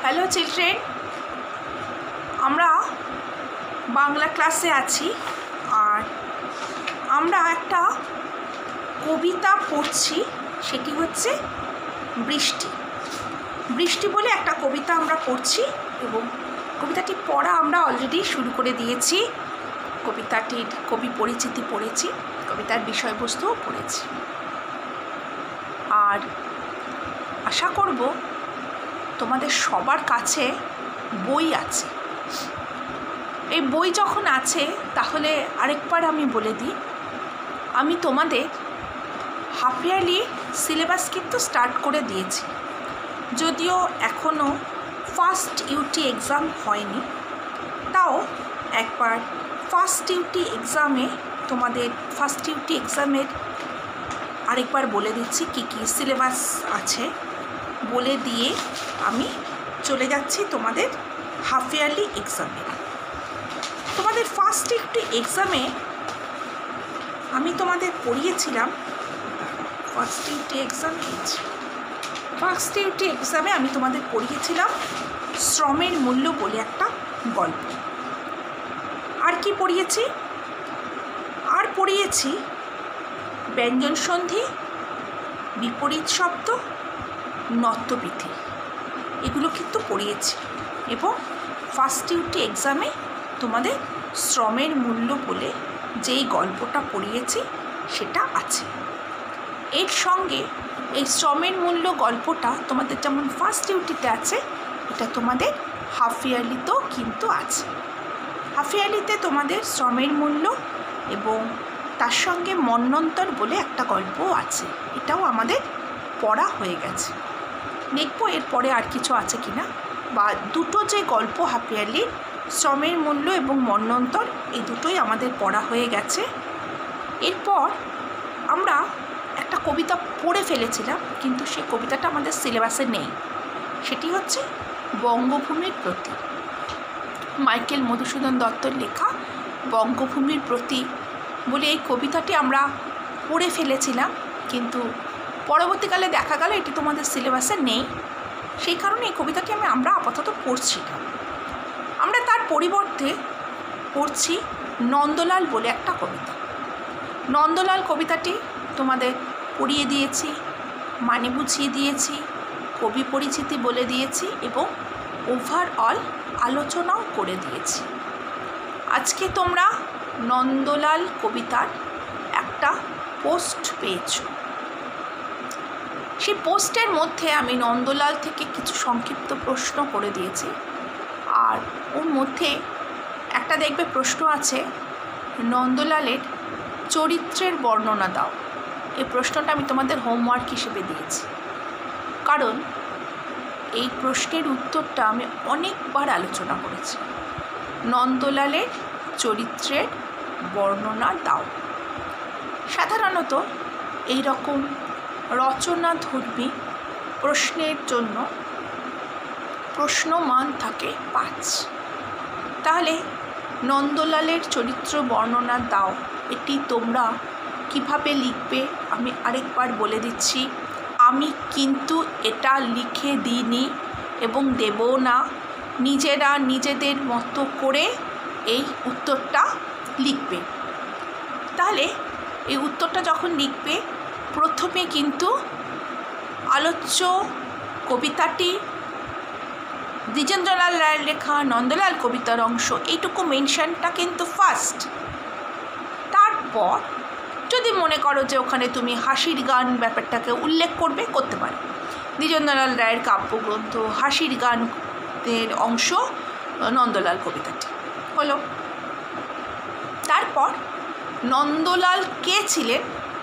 Hello children, আমরা বাংলা ক্লাসে আছি আর আমরা একটা কবিতা পড়ছি। সেটি হচ্ছে বৃষ্টি। বৃষ্টি বলে একটা কবিতা আমরা পড়ছি এবং কবিতাটি পড়া আমরা অলরেডি শুরু করে দিয়েছি। কবিতাটির কবি পরিচিতি পড়েছি, কবিতার বিষয়বস্তুও পড়েছি। আর আশা করব তোমাদের সবার কাছে বই আছে। এই বই যখন আছে তাহলে আরেকবার আমি বলে দিই, আমি তোমাদের হাফ ইয়ারলি সিলেবাস কিন্তু স্টার্ট করে দিয়েছি। যদিও এখনও ফার্স্ট ইউটি এক্সাম হয়নি, তাও একবার ফার্স্ট ইউটি এক্সামে তোমাদের ফার্স্ট ইউটি এক্সামের আরেকবার বলে দিচ্ছি কী কী সিলেবাস আছে, বলে দিয়ে আমি চলে যাচ্ছি তোমাদের হাফ ইয়ারলি এক্সামে। তোমাদের ফার্স্ট ইউটি এক্সামে আমি তোমাদের পড়িয়েছিলাম, ফার্স্ট ইউটি এক্সামে আমি তোমাদের পড়িয়েছিলাম শ্রমের মূল্য বলে একটা গল্প। আর কি পড়িয়েছি? আর পড়িয়েছি ব্যঞ্জন সন্ধি, বিপরীত শব্দ, নত্যবিধি, এগুলো কিন্তু পড়িয়েছি। এবং ফার্স্ট ইউটি এক্সামে তোমাদের শ্রমের মূল্য বলে যেই গল্পটা পড়িয়েছি সেটা আছে। এর সঙ্গে এই শ্রমের মূল্য গল্পটা তোমাদের যেমন ফার্স্ট ইউটিতে আছে, এটা তোমাদের হাফ ইয়ারলিতেও কিন্তু আছে। হাফ ইয়ারলিতে তোমাদের শ্রমের মূল্য এবং তার সঙ্গে মন্বন্তর বলে একটা গল্পও আছে, এটাও আমাদের পড়া হয়ে গেছে। দেখবো এরপরে আর কিছু আছে কি না, বা দুটো যে গল্প হাফ ইয়ারলির, শ্রমের মূল্য এবং মন্বন্তর, এই দুটোই আমাদের পড়া হয়ে গেছে। এরপর আমরা একটা কবিতা পড়ে ফেলেছিলাম, কিন্তু সেই কবিতাটা আমাদের সিলেবাসে নেই। সেটি হচ্ছে বঙ্গভূমির প্রতি, মাইকেল মধুসূদন দত্তর লেখা বঙ্গভূমির প্রতি বলে এই কবিতাটি আমরা পড়ে ফেলেছিলাম, কিন্তু পরবর্তীকালে দেখা গেল এটি তোমাদের সিলেবাসে নেই। সেই কারণে এই কবিতাটি আমরা আপাতত পড়ছি না। আমরা তার পরিবর্তে পড়ছি নন্দলাল বলে একটা কবিতা। নন্দলাল কবিতাটি তোমাদের পড়িয়ে দিয়েছি, মানে বুঝিয়ে দিয়েছি, কবি পরিচিতি বলে দিয়েছি এবং ওভারঅল আলোচনাও করে দিয়েছি। আজকে তোমরা নন্দলাল কবিতার একটা পোস্ট পেয়েছ। সেই পোস্টের মধ্যে আমি নন্দলাল থেকে কিছু সংক্ষিপ্ত প্রশ্ন করে দিয়েছি, আর ওর মধ্যে একটা দেখবে প্রশ্ন আছে, নন্দলালের চরিত্রের বর্ণনা দাও। এই প্রশ্নটা আমি তোমাদের হোমওয়ার্ক হিসেবে দিয়েছি, কারণ এই প্রশ্নের উত্তরটা আমি অনেকবার আলোচনা করেছি। নন্দলালের চরিত্রের বর্ণনা দাও। সাধারণত এই রকম রচনাধর্মী প্রশ্নের জন্য প্রশ্নমান থাকে 5। তাহলে নন্দলালের চরিত্র বর্ণনা দাও, এটি তোমরা কিভাবে লিখবে আমি আরেকবার বলে দিচ্ছি। আমি কিন্তু এটা লিখে দিইনি এবং দেবও না, নিজেরা নিজেদের মতো করে এই উত্তরটা লিখবে। তাহলে এই উত্তরটা যখন লিখবে, প্রথমে কিন্তু আলোচ্য কবিতাটি দ্বিজেন্দ্রলাল রায়ের লেখা নন্দলাল কবিতার অংশ, এইটুকু মেনশনটা কিন্তু ফার্স্ট। তারপর যদি মনে করো যে ওখানে তুমি হাসির গান ব্যাপারটাকে উল্লেখ করতে পারো। দ্বিজেন্দ্রলাল রায়ের কাব্যগ্রন্থ হাসির গানের অংশ নন্দলাল কবিতাটি হলো। তারপর নন্দলাল কে ছিলেন?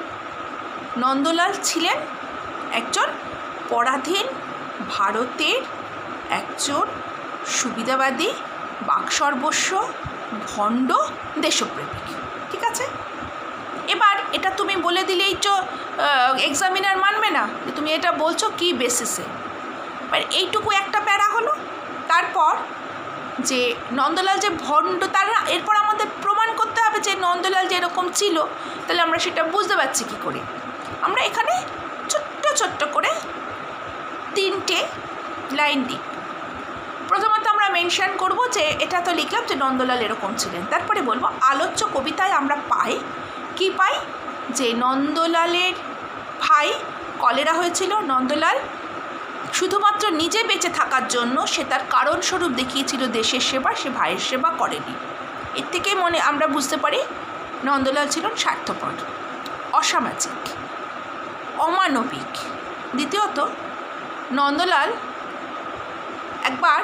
নন্দলাল ছিলেন একজন পরাধীন ভারতের একজন সুবিধাবাদী, বাকসর্বস্ব, ভণ্ড দেশপ্রেমিক। ঠিক আছে, এবার এটা তুমি বলে দিলেই তো এক্সামিনার মানবে না যে তুমি এটা বলছো কি বেসিসে। এবার এইটুকু একটা প্যারা হলো। তারপর যে নন্দলাল যে ভণ্ড, তারা এরপর আমাদের প্রমাণ করতে হবে যে নন্দলাল যেরকম ছিল, তাহলে আমরা সেটা বুঝতে পারছি কী করে। আমরা এখানে ছোট্ট ছোট্ট করে 3টে লাইন দিই। মেনশন করব যে এটা তো লিখলাম যে নন্দলাল এরকম ছিলেন। তারপরে বলবো আলোচ্য কবিতায় আমরা পাই কি পাই, যে নন্দলালের ভাই কলেরা হয়েছিল। নন্দলাল শুধুমাত্র নিজে বেঁচে থাকার জন্য সে তার কারণস্বরূপ দেখিয়েছিল দেশের সেবা, সে ভাইয়ের সেবা করেনি। এর থেকে আমরা বুঝতে পারি নন্দলাল ছিলেন স্বার্থপর, অসামাজিক, অমানবিক। দ্বিতীয়ত, নন্দলাল একবার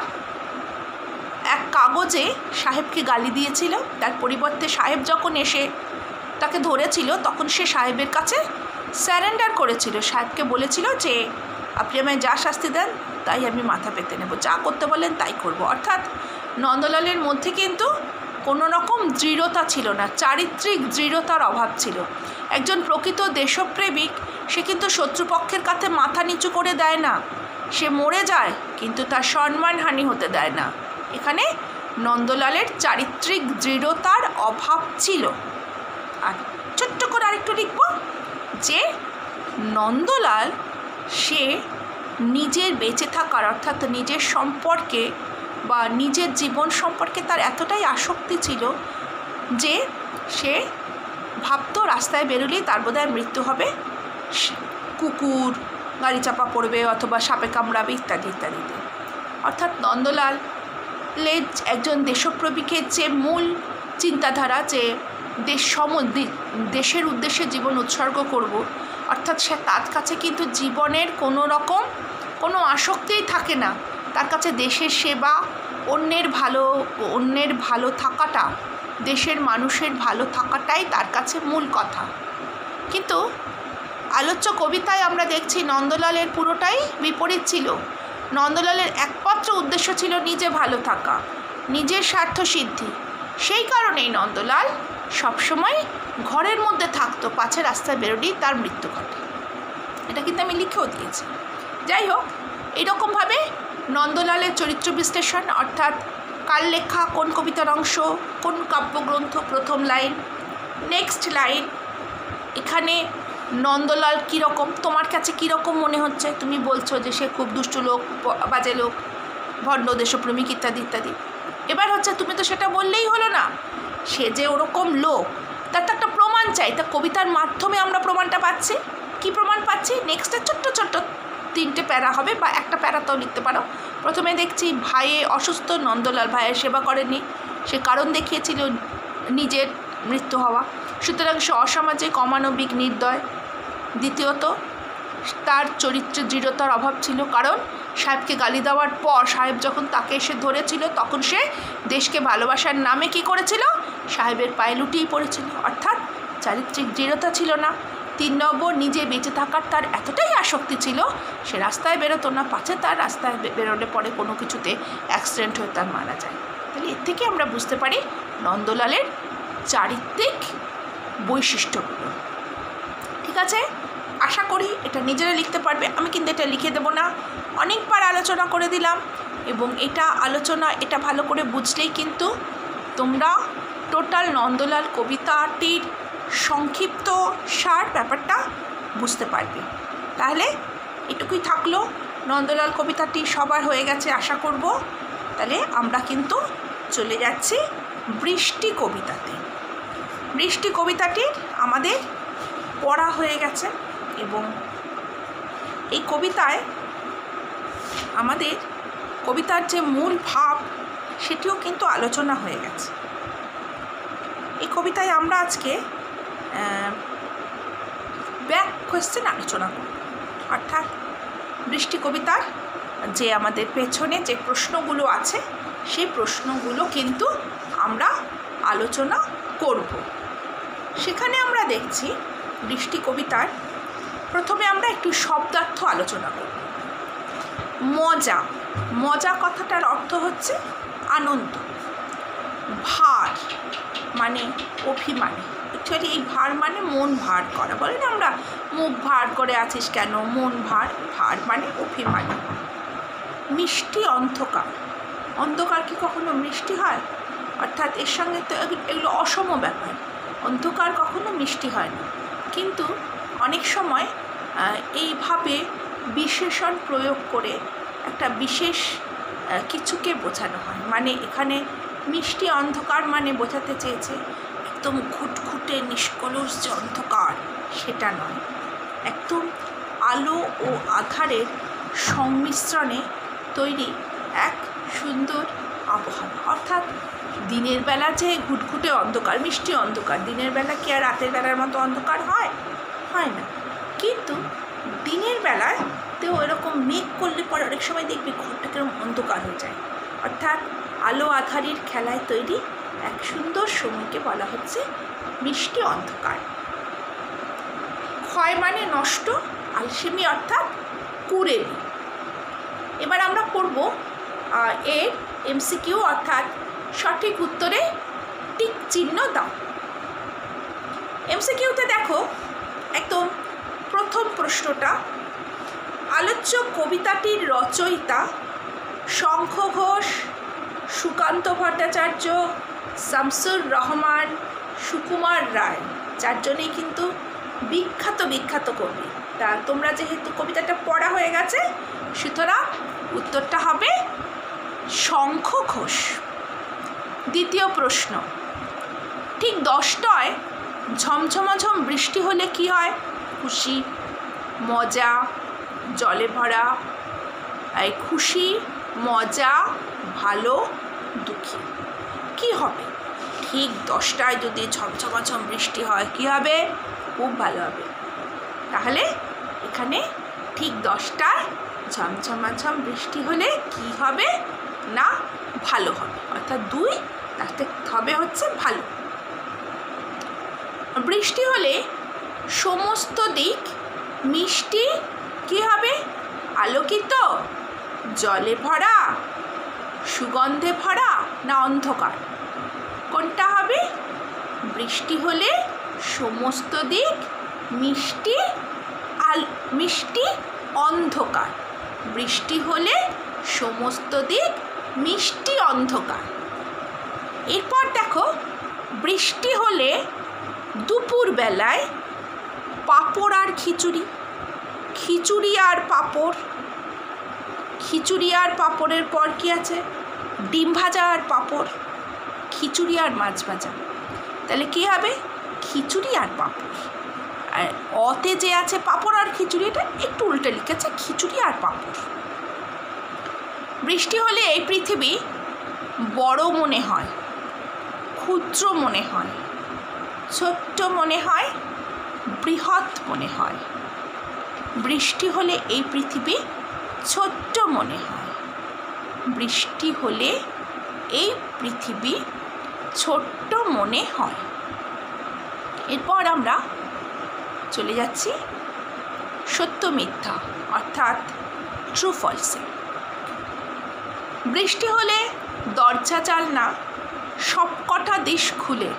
এক কাগজে সাহেবকে গালি দিয়েছিল। তার পরিবর্তে সাহেব যখন এসে তাকে ধরেছিল তখন সে সাহেবের কাছে স্যারেন্ডার করেছিল। সাহেবকে বলেছিল যে আপনি আমায় যা শাস্তি দেন তাই আমি মাথা পেতে নেব, যা করতে বলেন তাই করব। অর্থাৎ নন্দলালের মধ্যে কিন্তু কোনো রকম দৃঢ়তা ছিল না, চারিত্রিক দৃঢ়তার অভাব ছিল। একজন প্রকৃত দেশপ্রেমিক সে কিন্তু শত্রুপক্ষের কাছে মাথা নিচু করে দেয় না, সে মরে যায় কিন্তু তার সম্মানহানি হতে দেয় না। এখানে নন্দলালের চারিত্রিক দৃঢ়তার অভাব ছিল। আর ছোট্ট করে আরেকটু লিখব যে নন্দলাল সে নিজের বেঁচে থাকার অর্থাৎ নিজের সম্পর্কে বা নিজের জীবন সম্পর্কে তার এতটাই আসক্তি ছিল যে সে ভাবতো রাস্তায় বেরোলেই তার বোধহয় মৃত্যু হবে, কুকুর গাড়ি চাপা পড়বে অথবা সাপে কামড়াবে ইত্যাদি ইত্যাদিতে। অর্থাৎ নন্দলাল একজন দেশপ্রেমিকের যে মূল চিন্তাধারা যে দেশের উদ্দেশ্যে জীবন উৎসর্গ করব, অর্থাৎ সে তার কাছে কিন্তু জীবনের কোনো আসক্তিই থাকে না। তার কাছে দেশের সেবা, অন্যের ভালো থাকাটা, দেশের মানুষের ভালো থাকাটাই তার কাছে মূল কথা। কিন্তু আলোচ্য কবিতায় আমরা দেখছি নন্দলালের পুরোটাই বিপরীত ছিল। নন্দলালের একমাত্র উদ্দেশ্য ছিল নিজে ভালো থাকা, নিজের স্বার্থ সিদ্ধি। সেই কারণেই নন্দলাল সবসময় ঘরের মধ্যে থাকতো, পাছে রাস্তায় বেরোলেই তার মৃত্যু ঘটে। এটা কিন্তু আমি লিখেও দিয়েছি। যাই হোক, এইরকমভাবে নন্দলালের চরিত্র বিশ্লেষণ, অর্থাৎ কার লেখা, কোন কবিতার অংশ, কোন কাব্যগ্রন্থ, প্রথম লাইন, নেক্সট লাইন, এখানে নন্দলাল কীরকম, তোমার কাছে কীরকম মনে হচ্ছে, তুমি বলছো যে সে খুব দুষ্টু লোক, বাজে লোক, ভণ্ড দেশপ্রেমিক ইত্যাদি ইত্যাদি। এবার হচ্ছে তুমি তো সেটা বললেই হলো না, সে যে ওরকম লোক তার তো একটা প্রমাণ চাই। তা কবিতার মাধ্যমে আমরা প্রমাণটা পাচ্ছি। কি প্রমাণ পাচ্ছি? নেক্সটে ছোট্ট ছোট্ট 3টে প্যারা হবে বা একটা প্যারাতেও লিখতে পারো। প্রথমে দেখছি ভাইয়ে অসুস্থ, নন্দলাল ভাইয়ের সেবা করেনি, সে কারণ দেখিয়েছিল নিজের মৃত্যু হওয়া, সুতরাং সে অসামাজিক, অমানবিক, নির্দয়। দ্বিতীয়ত, তার চরিত্রে দৃঢ়তার অভাব ছিল, কারণ সাহেবকে গালি দেওয়ার পর সাহেব যখন তাকে এসে ধরেছিল তখন সে দেশকে ভালোবাসার নামে কি করেছিল, সাহেবের পায়ে লুটিয়ে পড়েছিল, অর্থাৎ চারিত্রিক দৃঢ়তা ছিল না। 3 নম্বর, নিজে বেঁচে থাকার তার এতটাই আসক্তি ছিল সে রাস্তায় বেরোতো না, পাছে তার রাস্তায় বেরোলে পরে কোনো কিছুতে অ্যাক্সিডেন্ট হয়ে তার মারা যায়। তাহলে এর থেকে আমরা বুঝতে পারি নন্দলালের চারিত্রিক বৈশিষ্ট্যগুলো। ঠিক আছে, আশা করি এটা নিজেরা লিখতে পারবে। আমি কিন্তু এটা লিখে দেবো না, অনেকবার আলোচনা করে দিলাম, এবং এটা ভালো করে বুঝলেই কিন্তু তোমরা টোটাল নন্দলাল কবিতাটির সংক্ষিপ্ত সার ব্যাপারটা বুঝতে পারবে। তাহলে এটুকুই থাকলো, নন্দলাল কবিতাটি সবার হয়ে গেছে আশা করব। তাহলে আমরা কিন্তু চলে যাচ্ছি বৃষ্টি কবিতাতে। বৃষ্টি কবিতাটি আমাদের পড়া হয়ে গেছে এবং এই কবিতায় আমাদের কবিতার যে মূল ভাব সেটিও কিন্তু আলোচনা হয়ে গেছে। এই কবিতায় আমরা আজকে ব্যাক কোয়েশ্চেন আলোচনা করব, অর্থাৎ বৃষ্টি কবিতার যে আমাদের পেছনে যে প্রশ্নগুলো আছে সেই প্রশ্নগুলো কিন্তু আমরা আলোচনা করব। সেখানে আমরা দেখছি বৃষ্টি কবিতার প্রথমে আমরা একটু শব্দার্থ আলোচনা করব। মজা, মজা কথাটার অর্থ হচ্ছে আনন্দ। ভার মানে অভিমানী, অ্যাকচুয়ালি এই ভার মানে মন ভার করা, বলে না আমরা মুখ ভার করে আছিস কেন, মন ভার, ভার মানে অভিমানী। মিষ্টি অন্ধকার, অন্ধকার কি কখনো মিষ্টি হয়? অর্থাৎ এর সঙ্গে তো এগুলো অসম ব্যাপার, অন্ধকার কখনো মিষ্টি হয় না, কিন্তু অনেক সময় এইভাবে বিশেষণ প্রয়োগ করে একটা বিশেষ কিছুকে বোঝানো হয়। মানে এখানে মিষ্টি অন্ধকার মানে বোঝাতে চেয়েছে একদম ঘুটঘুটে নিষ্কলুষ যে অন্ধকার, সেটা নয়। একদম আলো ও আধারের সংমিশ্রণে তৈরি এক সুন্দর আবহাওয়া। অর্থাৎ দিনের বেলা যে ঘুটঘুটে অন্ধকার, মিষ্টি অন্ধকার, দিনের বেলা কি আর রাতের বেলার মতো অন্ধকার হয়? হয় না। কিন্তু দিনের বেলায় তো এরকম মেঘ করলে পরে অনেক সময় দেখবি ঘরটা কেরকম অন্ধকার হয়ে যায়। অর্থাৎ আলো আধারের খেলায় তৈরি এক সুন্দর সময়কে বলা হচ্ছে মিষ্টি অন্ধকার। ক্ষয় মানে নষ্ট, আলসেমি অর্থাৎ কুড়েমি। এবার আমরা পড়ব এর এমসিকিউ, অর্থাৎ সঠিক উত্তরে টিক চিহ্ন দাও। এমসিকিউতে দেখো একদম প্রথম প্রশ্নটা, আলোচ্য কবিতাটির রচয়িতা শঙ্খ ঘোষ, সুকান্ত ভট্টাচার্য, শামসুর রহমান, সুকুমার রায়, চারজনেই কিন্তু বিখ্যাত কবি। তা তোমরা যেহেতু কবিতাটা পড়া হয়ে গেছে, সুতরাং উত্তরটা হবে শঙ্খ ঘোষ। দ্বিতীয় প্রশ্ন, ঠিক 10টায় ঝমঝমাঝম বৃষ্টি হলে কি হয়? খুশি, মজা, জলে ভরা। এই খুশি, মজা, ভালো, দুঃখী। কি হবে? ঠিক 10টায় যদি ঝমঝমাঝম বৃষ্টি হয় কি হবে? খুব ভালো হবে। তাহলে এখানে ঠিক 10টায় ঝমঝমাঝম বৃষ্টি হলে কি হবে? না ভালো হবে, অর্থাৎ 2 তাতে হবে হচ্ছে ভালো। বৃষ্টি হলে সমস্ত দিক মিষ্টি কি হবে? আলোকিত, জলে ভরা, সুগন্ধে ভরা, না অন্ধকার? কোনটা হবে? বৃষ্টি হলে সমস্ত দিক মিষ্টি মিষ্টি অন্ধকার। বৃষ্টি হলে সমস্ত দিক মিষ্টি অন্ধকার। এরপর দেখো, বৃষ্টি হলে দুপুর বেলায় পাঁপড় আর খিচুড়ি, খিচুড়ি আর পাঁপড়, খিচুড়ি আর পাঁপড়ের পর কি আছে? ডিম ভাজা আর পাঁপড়, খিচুড়ি আর মাছ ভাজা। তাহলে কি হবে? খিচুড়ি আর পাঁপড়। আর অতে যে আছে পাঁপড় আর খিচুড়ি, এটা একটু উল্টে লিখেছে, খিচুড়ি আর পাঁপড়। বৃষ্টি হলে এই পৃথিবী বড় মনে হয়, ক্ষুদ্র মনে হয়, ছোট্ট মনে হয়, বৃহৎ মনে হয়। বৃষ্টি হলে এই পৃথিবী ছোট্ট মনে হয়, বৃষ্টি হলে এই পৃথিবী ছোট্ট মনে হয়। এরপর আমরা চলে যাচ্ছি সত্য মিথ্যা, অর্থাৎ ট্রু ফলসে। বৃষ্টি হলে দরজা জানলা সবকটা দিশ খুলে,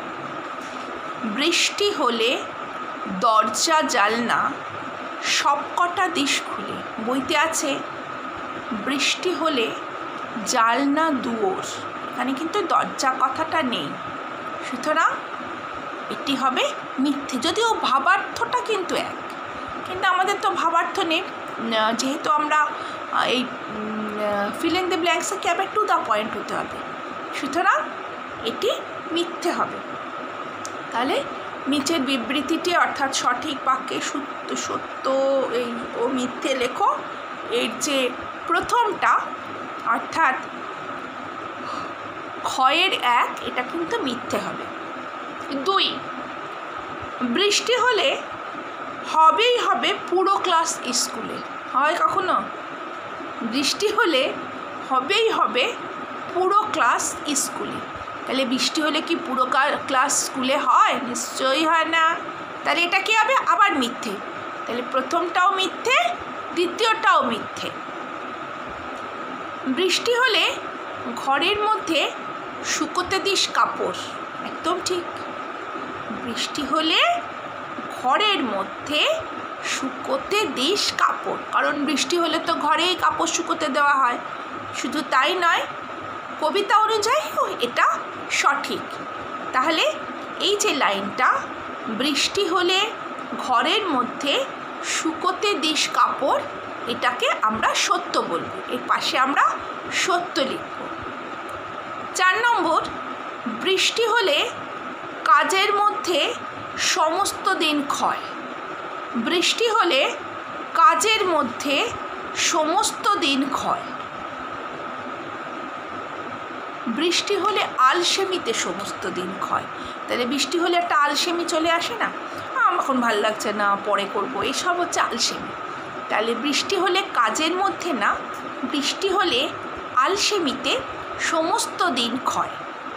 বৃষ্টি হলে দরজা জানলা সবকটা দিশ খুলে। বইতে আছে বৃষ্টি হলে জানলা দুয়ার, এখানে কিন্তু দরজা কথাটা নেই, সুতরাং এটি হবে মিথ্যে। যদিও ভাবার্থটা কিন্তু এক, কিন্তু আমাদের তো ভাবার্থ নেই, যেহেতু আমরা এই ফিল ইন দ্য ব্ল্যাঙ্কসে কি হবে? টু দ্য পয়েন্ট হতে হবে, সুতরাং এটি মিথ্যে হবে। তাহলে নিচের বিবৃতিটি অর্থাৎ সঠিক বাক্যে সত্য এই ও মিথ্যে লেখো। এর যে প্রথমটা অর্থাৎ ক্ষয়ের 1, এটা কিন্তু মিথ্যে হবে। 2, বৃষ্টি হলে হবেই হবে পুরো ক্লাস স্কুলে। হয় কখনো? বৃষ্টি হলে হবেই হবে পুরো ক্লাস স্কুলে। তাহলে বৃষ্টি হলে কি পুরো ক্লাস স্কুলে হয়? নিশ্চয়ই হয় না। তাহলে এটা কি হবে? আবার মিথ্যে। তাহলে প্রথমটাও মিথ্যে, দ্বিতীয়টাও মিথ্যে। বৃষ্টি হলে ঘরের মধ্যে শুকোতে দিস কাপড়, একদম ঠিক। বৃষ্টি হলে ঘরের মধ্যে শুকোতে দিস কাপড়, কারণ বৃষ্টি হলে তো ঘরেই কাপড় শুকোতে দেওয়া হয়। শুধু তাই নয়, কবিতা অনুযায়ী এটা সঠিক। তাহলে এই যে লাইনটা, বৃষ্টি হলে ঘরের মধ্যে শুকোতে দিস কাপড়, এটাকে আমরা সত্য বলবো। এর পাশে আমরা সত্য লিখব। 4 নম্বর, বৃষ্টি হলে কাজের মধ্যে সমস্ত দিন ক্ষয়। বৃষ্টি হলে কাজের মধ্যে সমস্ত দিন ক্ষয়। বৃষ্টি হলে আলসেমিতে সমস্ত দিন ক্ষয়। তাহলে বৃষ্টি হলে একটা আলসেমি চলে আসে না, এখন ভাল লাগছে না, পরে করবো, এসব হচ্ছে আলসেমি। তাহলে বৃষ্টি হলে কাজের মধ্যে না, বৃষ্টি হলে আলসেমিতে সমস্ত দিন ক্ষয়।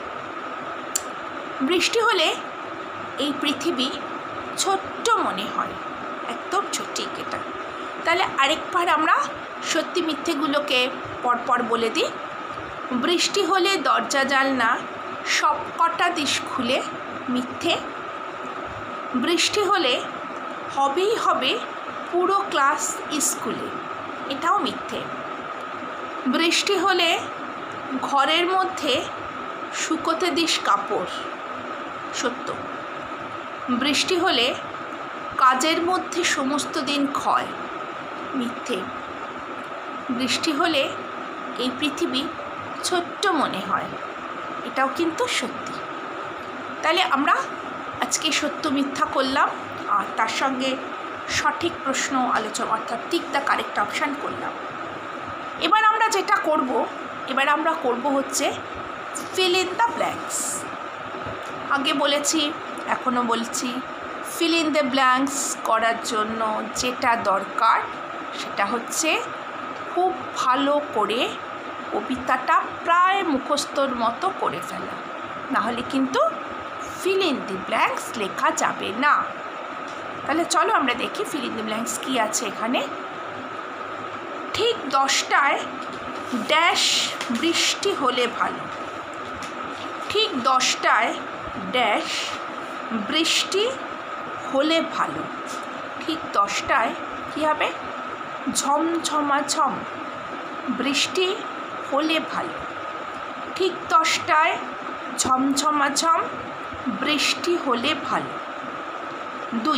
বৃষ্টি হলে এই পৃথিবী ছোট্ট মনে হয়, একদম ছোট্ট এটা। তাহলে আরেকবার আমরা সত্যি মিথ্যেগুলোকে পরপর বলে দিই। বৃষ্টি হলে দরজা জানলা সব কটা দিশ খুলে, মিথ্যে। বৃষ্টি হলে হবেই হবে পুরো ক্লাস স্কুলে, এটাও মিথ্যে। বৃষ্টি হলে ঘরের মধ্যে শুকোতে দিস কাপড়, সত্য। বৃষ্টি হলে কাজের মধ্যে সমস্ত দিন ক্ষয়, মিথ্যে। বৃষ্টি হলে এই পৃথিবী ছোট্ট মনে হয়, এটাও কিন্তু সত্যি। তাহলে আমরা আজকে সত্য মিথ্যা করলাম, আর তার সঙ্গে সঠিক প্রশ্ন আলোচনা, অর্থাৎ টিক দ্য কারেক্ট অপশান করলাম। এবার আমরা যেটা করব, হচ্ছে ফিল ইন দ্য ব্ল্যাঙ্কস। আগে বলেছি, এখনও বলছি, ফিল ইন দ্য ব্ল্যাঙ্কস করার জন্য যেটা দরকার সেটা হচ্ছে খুব ভালো করে কবিতাটা প্রায় মুখস্থর মতো করে ফেলা, নাহলে কিন্তু ফিল ইন দি ব্ল্যাঙ্কস লেখা যাবে না। তাহলে চলো আমরা দেখি ফিল ইন দি ব্ল্যাঙ্কস কী আছে এখানে। ঠিক 10টায় ড্যাশ বৃষ্টি হলে ভালো। ঠিক 10টায় ড্যাশ বৃষ্টি হলে ভালো। ঠিক 10টায় কী হবে? ঝমঝমাঝম বৃষ্টি হলে ভালো। ঠিক 10টায় ঝমঝমাঝম বৃষ্টি হলে ভালো। 2,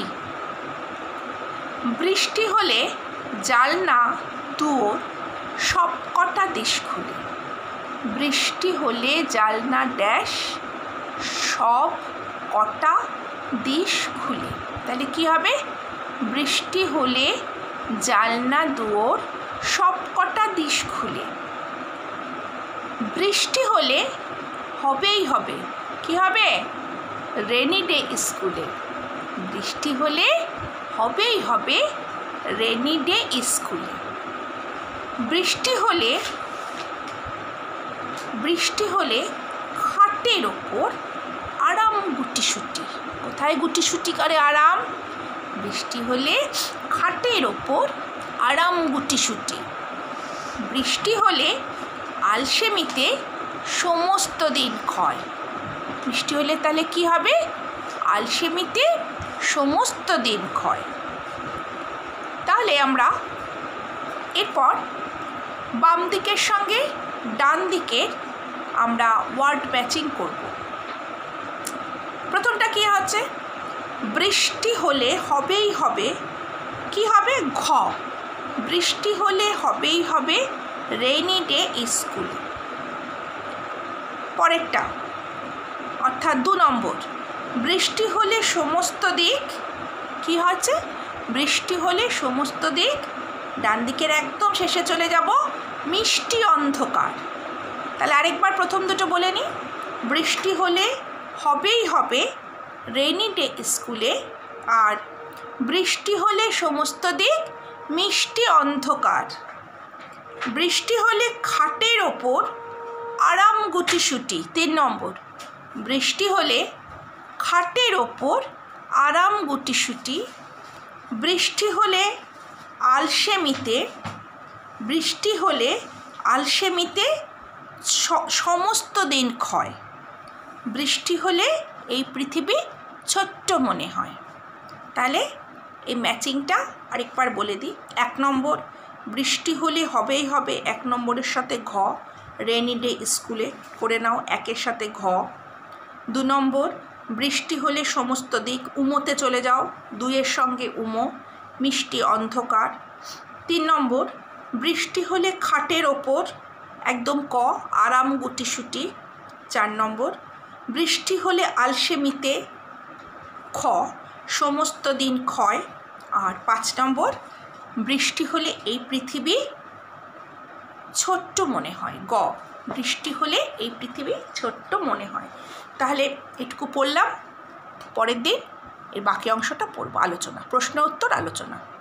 বৃষ্টি হলে জানলা দুয়ার সব কটা দিশ খুলে। বৃষ্টি হলে জানলা ড্যাশ সব কটা দিশ খুলে। তাহলে কি হবে? বৃষ্টি হলে জানলা দুয়ার সব কটা দিশ খুলে। বৃষ্টি হলে হবেই হবে, কি হবে? রেনি ডে স্কুলে। বৃষ্টি হলে হবেই হবে রেনি ডে স্কুলে। বৃষ্টি হলে খাটের ওপর আরাম গুটিসুটি। কোথায় গুটিসুটি করে আরাম? বৃষ্টি হলে খাটের ওপর আরাম গুটিসুটি। বৃষ্টি হলে আলসেমিতে সমস্ত দিন ক্ষয়। বৃষ্টি হলে তাহলে কি হবে? আলসেমিতে সমস্ত দিন ক্ষয়। তাহলে আমরা এরপর বাম দিকের সঙ্গে ডান দিকে আমরা ওয়ার্ড ম্যাচিং করব। প্রথমটা কি হচ্ছে? বৃষ্টি হলে হবেই হবে, কি হবে? ঘ। বৃষ্টি হলে হবেই হবে রেইনি ডে স্কুল। পরেরটা অর্থাৎ 2 নম্বর, বৃষ্টি হলে সমস্ত দিক কি হচ্ছে? বৃষ্টি হলে সমস্ত দিক, ডান দিকের একদম শেষে চলে যাব, মিষ্টি অন্ধকার। তাহলে আরেকবার প্রথম দুটো বলে নিই। বৃষ্টি হলে হবেই হবে রেইনি ডে স্কুলে, আর বৃষ্টি হলে সমস্ত দিক মিষ্টি অন্ধকার। বৃষ্টি হলে খাটের ওপর আরাম গুটিসুটি। 3 নম্বর, বৃষ্টি হলে খাটের ওপর আরাম গুটিসুটি। বৃষ্টি হলে আলসেমিতে সমস্ত দিন ক্ষয়। বৃষ্টি হলে এই পৃথিবী ছোট্ট মনে হয়। তাহলে এই ম্যাচিংটা আরেকবার বলে দিই। 1 নম্বর, বৃষ্টি হলে হবেই হবে 1 নম্বরের সাথে ঘ, রেনি ডে স্কুলে করে নাও 1-এর সাথে ঘ। 2 নম্বর, বৃষ্টি হলে সমস্ত দিক, উমোতে চলে যাও, 2-এর সঙ্গে উমো, মিষ্টি অন্ধকার। 3 নম্বর, বৃষ্টি হলে খাটের ওপর একদম ক, আরাম গুটিসুটি। 4 নম্বর, বৃষ্টি হলে আলসে মিতে। খ, সমস্ত দিন ক্ষয়। আর 5 নম্বর, বৃষ্টি হলে এই পৃথিবী ছোট্ট মনে হয়। গ, বৃষ্টি হলে এই পৃথিবী ছোট্ট মনে হয়। তাহলে এটুকু পড়লাম, পরের দিন এর বাকি অংশটা পড়বো, আলোচনা, প্রশ্ন উত্তর আলোচনা।